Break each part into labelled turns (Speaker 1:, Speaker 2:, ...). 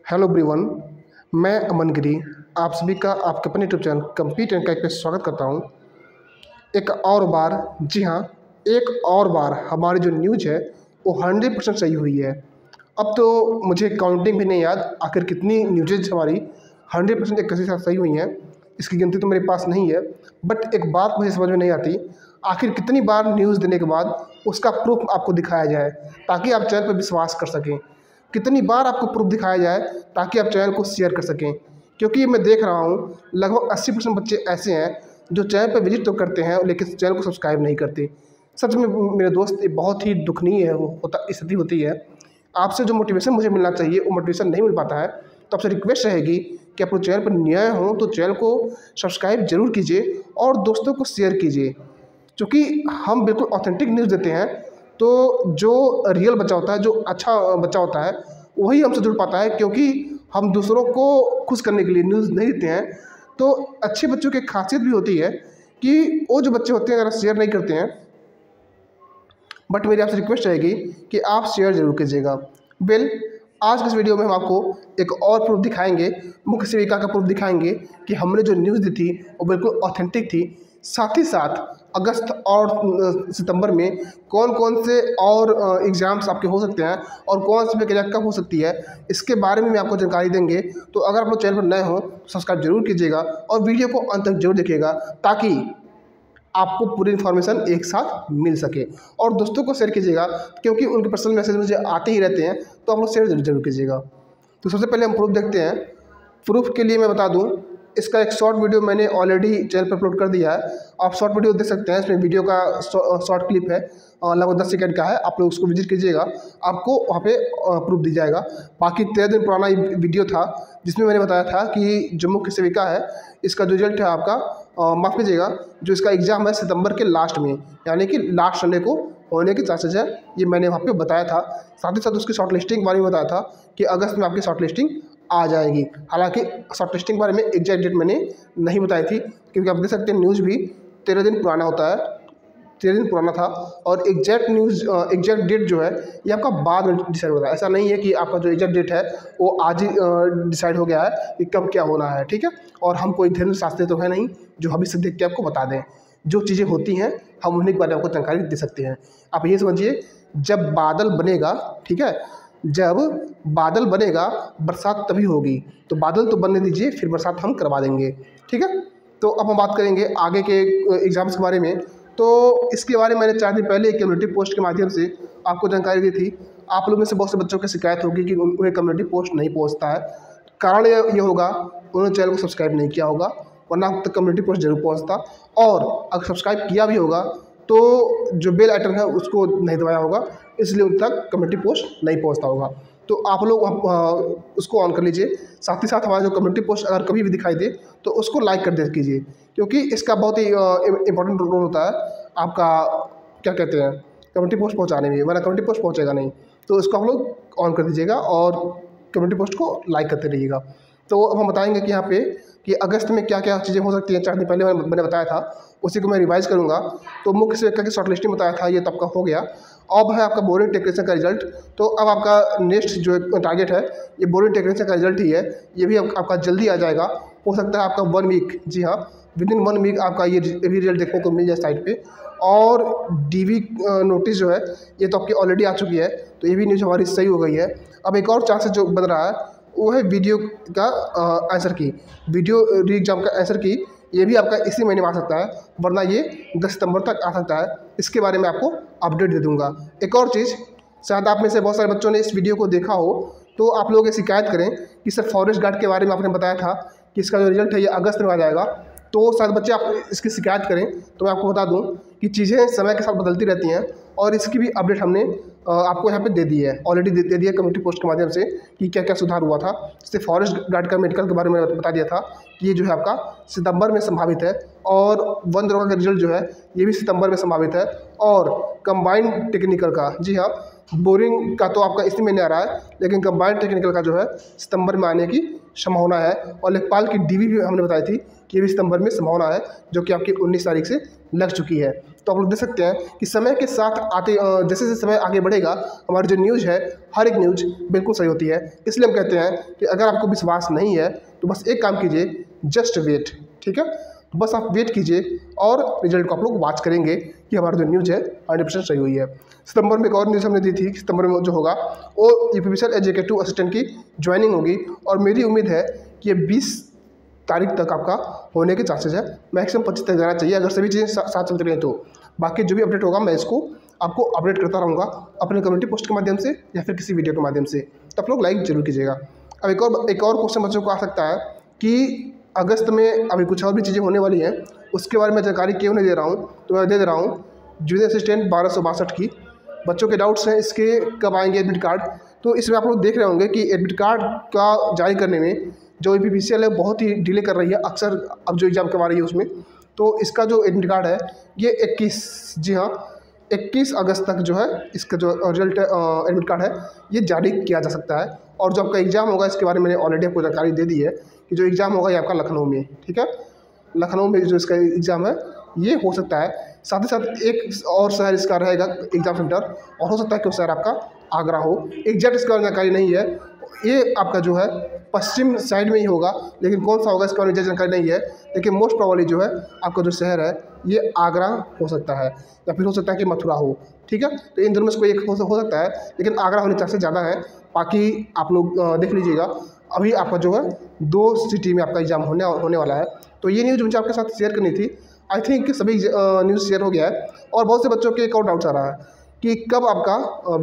Speaker 1: Hello everyone, मैं अमन गिरी आप सभी का आपके अपने यूट्यूब चैनल कम्पीट एंड कैक पे स्वागत करता हूं। एक और बार, जी हाँ, एक और बार हमारी जो न्यूज़ है वो 100% सही हुई है। अब तो मुझे काउंटिंग भी नहीं याद आखिर कितनी न्यूज़ हमारी 100% एक के साथ सही हुई हैं। इसकी गिनती तो मेरे पास नहीं है, बट एक बात मुझे समझ में नहीं आती, आखिर कितनी बार न्यूज़ देने के बाद उसका प्रूफ आपको दिखाया जाए ताकि आप चैनल पर विश्वास कर सकें। कितनी बार आपको प्रूफ दिखाया जाए ताकि आप चैनल को शेयर कर सकें, क्योंकि मैं देख रहा हूँ लगभग 80% बच्चे ऐसे हैं जो चैनल पर विजिट तो करते हैं लेकिन चैनल को सब्सक्राइब नहीं करते। सच में मेरे दोस्त, ये बहुत ही दुखनीय है, होता स्थिति होती है। आपसे जो मोटिवेशन मुझे मिलना चाहिए वो मोटिवेशन नहीं मिल पाता है। तो आपसे रिक्वेस्ट रहेगी कि आप चैनल पर नए हो तो चैनल को सब्सक्राइब जरूर कीजिए और दोस्तों को शेयर कीजिए, क्योंकि हम बिल्कुल ऑथेंटिक न्यूज़ देते हैं। तो जो रियल बच्चा होता है, जो अच्छा बच्चा होता है, वही हमसे जुड़ पाता है, क्योंकि हम दूसरों को खुश करने के लिए न्यूज़ नहीं देते हैं। तो अच्छे बच्चों की खासियत भी होती है कि वो जो बच्चे होते हैं अगर शेयर नहीं करते हैं, बट मेरी आपसे रिक्वेस्ट रहेगी कि आप शेयर जरूर कीजिएगा। आज के इस वीडियो में हम आपको एक और प्रूफ दिखाएंगे, मुख्य सेविका का प्रूफ दिखाएंगे कि हमने जो न्यूज़ दी थी वो बिल्कुल ऑथेंटिक थी। साथ ही साथ अगस्त और सितंबर में कौन कौन से और एग्ज़ाम्स आपके हो सकते हैं और कौन सी प्रक्रिया कब हो सकती है, इसके बारे में आपको जानकारी देंगे। तो अगर आप लोग चैनल पर नए हो सब्सक्राइब जरूर कीजिएगा और वीडियो को अंत तक जरूर देखिएगा ताकि आपको पूरी इन्फॉर्मेशन एक साथ मिल सके। और दोस्तों को शेयर कीजिएगा, क्योंकि उनके पर्सनल मैसेज मुझे आते ही रहते हैं, तो आप लोग शेयर जरूर कीजिएगा। तो सबसे पहले हम प्रूफ देखते हैं। प्रूफ के लिए मैं बता दूं, इसका एक शॉर्ट वीडियो मैंने ऑलरेडी चैनल पर अपलोड कर दिया है। आप शॉर्ट वीडियो देख सकते हैं, इसमें वीडियो का शॉर्ट क्लिप है, लगभग 10 सेकंड का है। आप लोग उसको विजिट कीजिएगा, आपको वहाँ पे प्रूफ दी जाएगा। बाकी 13 दिन पुराना वीडियो था जिसमें मैंने बताया था कि जो मुख्य सेविका है, इसका जो रिजल्ट है आपका, माफ़ कीजिएगा, जो इसका एग्ज़ाम है सितंबर के लास्ट में, यानी कि लास्ट संडे को होने के चांसेस है, ये मैंने वहाँ पे बताया था। साथ ही साथ उसकी शॉर्ट लिस्टिंग के बारे में बताया था कि अगस्त में आपकी शॉर्ट लिस्टिंग आ जाएगी। हालांकि शॉर्ट लिस्टिंग के बारे में एग्जैक्ट डेट मैंने नहीं बताई थी, क्योंकि आप देख सकते हैं न्यूज़ भी 13 दिन पुराना होता है, 13 दिन पुराना था। और एग्जैक्ट न्यूज़, एग्जैक्ट डेट जो है ये आपका बाद में डिसाइड होता है। ऐसा नहीं है कि आपका जो एग्जैक्ट डेट है वो आज ही डिसाइड हो गया है कि कब क्या होना है, ठीक है। और हम कोई धर्म शास्त्री तो है नहीं जो भविष्य देख के आपको बता दें। जो चीज़ें होती हैं हम उन्हीं के बारे में आपको जानकारी दे सकते हैं। आप ये समझिए, जब बादल बनेगा, ठीक है, जब बादल बनेगा बरसात तभी होगी। तो बादल तो बनने दीजिए, फिर बरसात हम करवा देंगे, ठीक है। तो अब हम बात करेंगे आगे के एग्ज़ाम्स के बारे में। तो इसके बारे में मैंने 4 दिन पहले एक कम्युनिटी पोस्ट के माध्यम से आपको जानकारी दी थी। आप लोगों में से बहुत से बच्चों की शिकायत होगी कि उन्हें कम्युनिटी पोस्ट नहीं पहुंचता है। कारण ये होगा उन्होंने चैनल को सब्सक्राइब नहीं किया होगा, वरना तक कम्युनिटी पोस्ट जरूर पहुंचता। और अगर सब्सक्राइब किया भी होगा तो जो बेल आइटन है उसको नहीं दबाया होगा, इसलिए उन तक कम्युनिटी पोस्ट नहीं पहुंचता होगा। तो आप लोग उसको ऑन कर लीजिए। साथ ही साथ हमारा जो कम्युनिटी पोस्ट अगर कभी भी दिखाई दे तो उसको लाइक कर दे कीजिए, क्योंकि इसका बहुत ही इंपॉर्टेंट रोल होता है आपका, क्या कहते हैं, कम्युनिटी पोस्ट पहुंचाने में, वरना कम्युनिटी पोस्ट पहुंचेगा नहीं। तो इसको आप लोग ऑन कर दीजिएगा और कम्युनिटी पोस्ट को लाइक करते रहिएगा। तो अब हम बताएंगे कि यहाँ पे कि अगस्त में क्या क्या चीज़ें हो सकती हैं। 4 दिन पहले मैंने बताया था, उसी को मैं रिवाइज करूँगा। तो मुख्य सेविका की शॉर्ट लिस्टिंग बताया था, ये तब का हो गया। अब है आपका बोरिंग टेक्नीशियन का रिजल्ट। तो अब आपका नेक्स्ट जो टारगेट है ये बोरिंग टेक्नीशियन का रिजल्ट ही है। ये भी आपका जल्दी आ जाएगा, हो सकता है आपका 1 वीक, जी हाँ, विद इन 1 वीक आपका ये भी रिजल्ट देखने को मिल जाए साइट पे। और डीवी नोटिस जो है ये तो आपकी ऑलरेडी आ चुकी है, तो ये भी न्यूज़ हमारी सही हो गई है। अब एक और चांसेस जो बन रहा है वो है वीडियो का आंसर की, वीडियो री एग्जाम का आंसर की, ये भी आपका इसी महीने में आ सकता है, वरना ये 10 सितंबर तक आ सकता है। इसके बारे में आपको अपडेट दे दूंगा। एक और चीज़, शायद आप में से बहुत सारे बच्चों ने इस वीडियो को देखा हो, तो आप लोग ये शिकायत करें कि सर फॉरेस्ट गार्ड के बारे में आपने बताया था कि इसका जो रिजल्ट है ये अगस्त में आ जाएगा। तो शायद बच्चे आप इसकी शिकायत करें, तो मैं आपको बता दूं कि चीज़ें समय के साथ बदलती रहती हैं और इसकी भी अपडेट हमने आपको यहाँ पे दे दी है, ऑलरेडी दे दी है कम्युनिटी पोस्ट के माध्यम से कि क्या क्या सुधार हुआ था। जैसे फॉरेस्ट गार्ड का मेडिकल के बारे में बता दिया था कि ये जो है आपका सितंबर में संभावित है, और वन दरोगा का रिजल्ट जो है ये भी सितंबर में संभावित है। और कंबाइंड टेक्निकल का, जी हाँ, बोरिंग का तो आपका इसी महीने आ रहा है, लेकिन कंबाइंड टेक्निकल का जो है सितंबर में आने की संभावना है। और लेखपाल की डीवी भी हमने बताई थी कि ये भी सितंबर में संभावना है, जो कि आपकी 19 तारीख से लग चुकी है। तो आप लोग देख सकते हैं कि समय के साथ आते जैसे जैसे समय आगे बढ़ेगा, हमारी जो न्यूज़ है, हर एक न्यूज़ बिल्कुल सही होती है। इसलिए हम कहते हैं कि अगर आपको विश्वास नहीं है तो बस एक काम कीजिए, जस्ट वेट। ठीक है, तो बस आप वेट कीजिए और रिजल्ट को आप लोग वॉच करेंगे कि हमारी जो न्यूज़ है 100% सही हुई है। सितंबर में एक और न्यूज़ हमने दी थी, सितंबर में जो होगा वो यूपीपीसीएल एग्जीक्यूटिव असिस्टेंट की ज्वाइनिंग होगी, और मेरी उम्मीद है कि ये 20 तारीख तक आपका होने के चांसेस है। मैक्सिमम 25 तक जाना चाहिए, अगर सभी चीज़ें साथ चलती रहें तो। बाकी जो भी अपडेट होगा मैं इसको आपको अपडेट करता रहूँगा अपने कम्युनिटी पोस्ट के माध्यम से या फिर किसी वीडियो के माध्यम से। तो आप लोग लाइक जरूर कीजिएगा। अब एक और क्वेश्चन बच्चों को आ सकता है कि अगस्त में अभी कुछ और भी चीज़ें होने वाली हैं, उसके बारे में जानकारी क्यों नहीं दे रहा हूँ, तो मैं दे दे रहा हूँ। जूनियर असिस्टेंट 1262 की बच्चों के डाउट्स हैं, इसके कब आएंगे एडमिट कार्ड। तो इसमें आप लोग देख रहे होंगे कि एडमिट कार्ड का जारी करने में जो यूपीपीसीएल है बहुत ही डिले कर रही है अक्सर, अब जो एग्ज़ाम करवा रही है उसमें। तो इसका जो एडमिट कार्ड है ये 21, जी हाँ 21 अगस्त तक जो है इसका जो रिजल्ट एडमिट कार्ड है ये जारी किया जा सकता है। और जो आपका एग्ज़ाम होगा इसके बारे में मैंने ऑलरेडी आपको जानकारी दे दी है कि जो एग्ज़ाम होगा ये आपका लखनऊ में, ठीक है, लखनऊ में जो इसका एग्ज़ाम है ये हो सकता है। साथ ही साथ एक और शहर इसका रहेगा एग्ज़ाम सेंटर, और हो सकता है कि वो शहर आपका आगरा हो। एग्जैक्ट इसका जानकारी नहीं है, ये आपका जो है पश्चिम साइड में ही होगा, लेकिन कौन सा होगा इसका मुझे जानकारी नहीं है। लेकिन मोस्ट प्रोबेबली जो है आपका जो शहर है ये आगरा हो सकता है, या फिर हो सकता है कि मथुरा हो। ठीक है, तो इन दोनों में से कोई एक हो सकता है, लेकिन आगरा होने के चांसेस ज़्यादा है। बाकी आप लोग देख लीजिएगा। अभी आपका जो है 2 सिटी में आपका एग्ज़ाम होने वाला है। तो ये न्यूज़ मुझे आपके साथ शेयर करनी थी। आई थिंक कि सभी न्यूज़ शेयर हो गया है। और बहुत से बच्चों के एक और डाउट्स आ रहा है कि कब आपका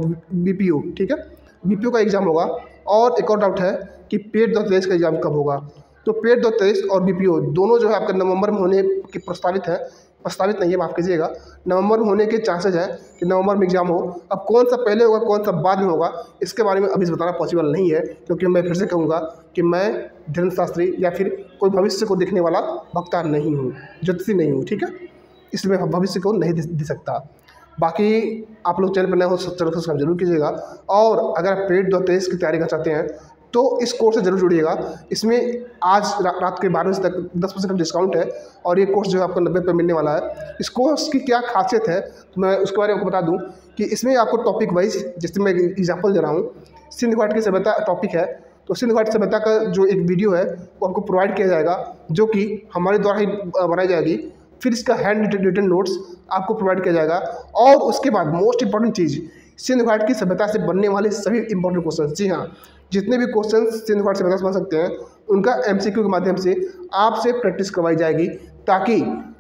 Speaker 1: बीपीओ, ठीक है, बीपीओ का एग्ज़ाम होगा। और एक और डाउट है कि पेट 2023 का एग्ज़ाम कब होगा। तो पेट 2023 और बीपीओ दोनों जो है आपका नवंबर में होने की प्रस्तावित है, प्रस्तावित नहीं है, माफ़ कीजिएगा, नवंबर में होने के चांसेस हैं कि नवंबर में एग्ज़ाम हो। अब कौन सा पहले होगा कौन सा बाद में होगा इसके बारे में अभी बताना पॉसिबल नहीं है, क्योंकि मैं फिर से कहूँगा कि मैं धीरेन्द्र शास्त्री या फिर कोई भविष्य को देखने वाला वक्ता नहीं हूँ, ज्योतिषी नहीं हूँ। ठीक है, इसलिए भविष्य को नहीं दे सकता। बाकी आप लोग चैनल पर नए हो चैनल को सब्सक्राइब जरूर कीजिएगा। और अगर आप पेट 2023 की तैयारी करना चाहते हैं तो इस कोर्स से जरूर जुड़िएगा। इसमें आज रात के 12 बजे तक 10% का डिस्काउंट है, और ये कोर्स जो है आपको 90 पे मिलने वाला है। इस कोर्स की क्या खासियत है तो मैं उसके बारे में आपको बता दूं कि इसमें आपको टॉपिक वाइज, जैसे मैं एग्जांपल दे रहा हूँ, सिंध घाट की सभ्यता टॉपिक है, तो सिंध घाट सभ्यता का जो एक वीडियो है वो आपको प्रोवाइड किया जाएगा, जो कि हमारे द्वारा ही बनाई जाएगी। फिर इसका हैंड रिटन नोट्स आपको प्रोवाइड किया जाएगा। और उसके बाद मोस्ट इंपॉर्टेंट चीज़, सिंध घाट की सभ्यता से बनने वाले सभी इंपॉर्टेंट क्वेश्चन, जी हाँ जितने भी क्वेश्चन सिंध घाट सभ्यता से बन सकते हैं उनका एमसीक्यू के माध्यम से आपसे प्रैक्टिस करवाई जाएगी, ताकि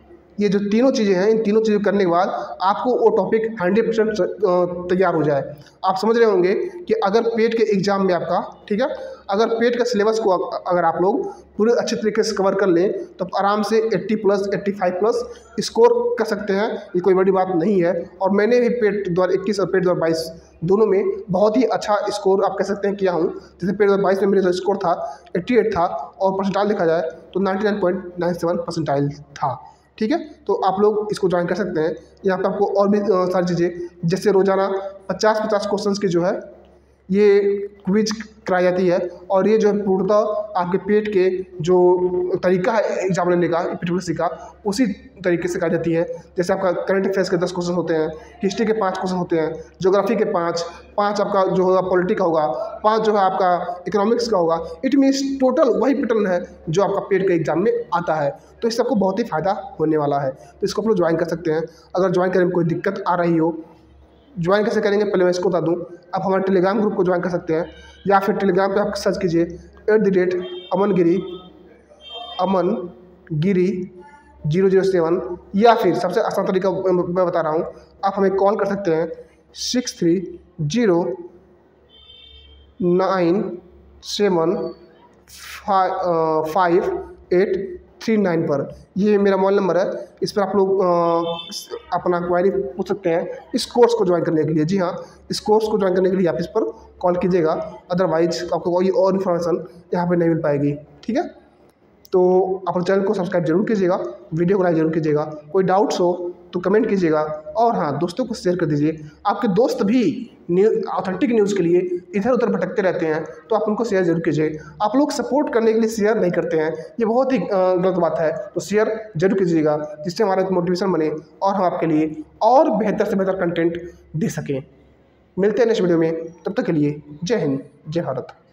Speaker 1: ये जो तीनों चीज़ें हैं, इन तीनों चीज़ों करने के बाद आपको वो टॉपिक 100% तैयार हो जाए। आप समझ रहे होंगे कि अगर पेट के एग्ज़ाम में आपका, ठीक है, अगर पेट का सिलेबस को अगर आप लोग पूरे अच्छे तरीके से कवर कर लें तो आराम से 80+, 85+ स्कोर कर सकते हैं। ये कोई बड़ी बात नहीं है। और मैंने भी पेट 2021 और पेट 2022 दोनों में बहुत ही अच्छा स्कोर आप कह सकते हैं किया हूँ। जैसे पेट 2022 में मेरा जो स्कोर था 88 था, और परसेंटाइल देखा जाए तो 99.97 परसेंटाइल था। ठीक है, तो आप लोग इसको ज्वाइन कर सकते हैं। यहाँ पे आपको और भी सारी चीज़ें, जैसे रोज़ाना 50-50 क्वेश्चंस की जो है ये क्विज कराई जाती है, और ये जो है पूर्णतः आपके पेट के जो तरीका है एग्जाम लेने का पीडब्ल्यूसी का, उसी तरीके से कराई जाती है। जैसे आपका करंट अफेयर्स के 10 क्वेश्चन होते हैं, हिस्ट्री के 5 क्वेश्चन होते हैं, ज्योग्राफी के 5 आपका जो होगा पॉलिटी का होगा, 5 जो है आपका इकोनॉमिक्स का होगा। इट मीन्स टोटल वही पैटर्न है जो आपका पेट के एग्जाम में आता है। तो इससे आपको बहुत ही फ़ायदा होने वाला है। तो इसको आप लोग ज्वाइन कर सकते हैं। अगर ज्वाइन करने में कोई दिक्कत आ रही हो, ज्वाइन कैसे करेंगे पहले मैं इसको बता दूं। आप हमारे टेलीग्राम ग्रुप को ज्वाइन कर सकते हैं, या फिर टेलीग्राम पे आप सर्च कीजिए @अमनगिरी 007, या फिर सबसे आसान तरीका मैं बता रहा हूँ, आप हमें कॉल कर सकते हैं 6309715839 पर। ये मेरा मोबाइल नंबर है, इस पर आप लोग अपना क्वारी पूछ सकते हैं इस कोर्स को ज्वाइन करने के लिए। जी हाँ, इस कोर्स को ज्वाइन करने के लिए आप इस पर कॉल कीजिएगा, अदरवाइज आपको कोई और इन्फॉर्मेशन यहाँ पे नहीं मिल पाएगी। ठीक है, तो आप चैनल को सब्सक्राइब जरूर कीजिएगा, वीडियो को लाइक जरूर कीजिएगा। कोई डाउट्स हो तो कमेंट कीजिएगा, और हाँ, दोस्तों को शेयर कर दीजिए। आपके दोस्त भी ऑथेंटिक न्यूज़ के लिए इधर उधर भटकते रहते हैं, तो आप उनको शेयर जरूर कीजिए। आप लोग सपोर्ट करने के लिए शेयर नहीं करते हैं, ये बहुत ही गलत बात है। तो शेयर जरूर कीजिएगा, जिससे हमारा एक मोटिवेशन बने और हम आपके लिए और बेहतर से बेहतर कंटेंट दे सकें। मिलते हैं नेक्स्ट वीडियो में, तब तक के लिए जय हिंद, जय भारत।